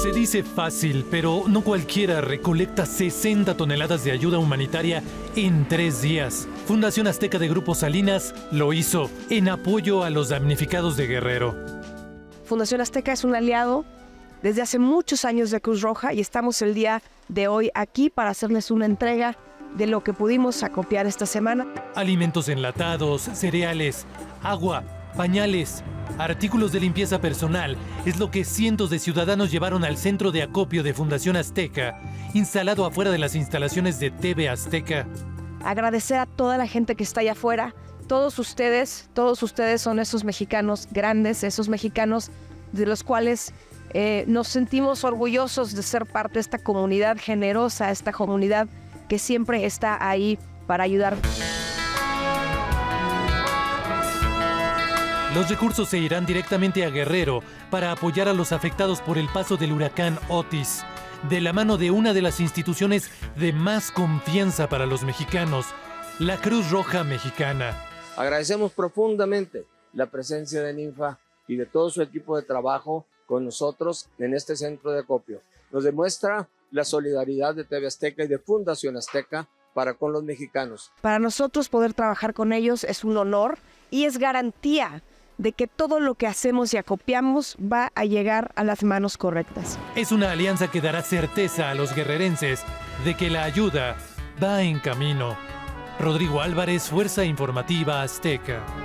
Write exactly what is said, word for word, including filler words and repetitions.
Se dice fácil, pero no cualquiera recolecta sesenta toneladas de ayuda humanitaria en tres días. Fundación Azteca de Grupo Salinas lo hizo en apoyo a los damnificados de Guerrero. Fundación Azteca es un aliado desde hace muchos años de Cruz Roja y estamos el día de hoy aquí para hacerles una entrega de lo que pudimos acopiar esta semana. Alimentos enlatados, cereales, agua, pañales, artículos de limpieza personal es lo que cientos de ciudadanos llevaron al centro de acopio de Fundación Azteca, instalado afuera de las instalaciones de T V Azteca. Agradecer a toda la gente que está allá afuera. Todos ustedes, todos ustedes son esos mexicanos grandes, esos mexicanos de los cuales eh, nos sentimos orgullosos de ser parte de esta comunidad generosa, esta comunidad que siempre está ahí para ayudar. Los recursos se irán directamente a Guerrero para apoyar a los afectados por el paso del huracán Otis, de la mano de una de las instituciones de más confianza para los mexicanos, la Cruz Roja Mexicana. Agradecemos profundamente la presencia de Ninfa y de todo su equipo de trabajo con nosotros en este centro de acopio. Nos demuestra la solidaridad de T V Azteca y de Fundación Azteca para con los mexicanos. Para nosotros poder trabajar con ellos es un honor y es garantía de que todo lo que hacemos y acopiamos va a llegar a las manos correctas. Es una alianza que dará certeza a los guerrerenses de que la ayuda va en camino. Rodrigo Álvarez, Fuerza Informativa Azteca.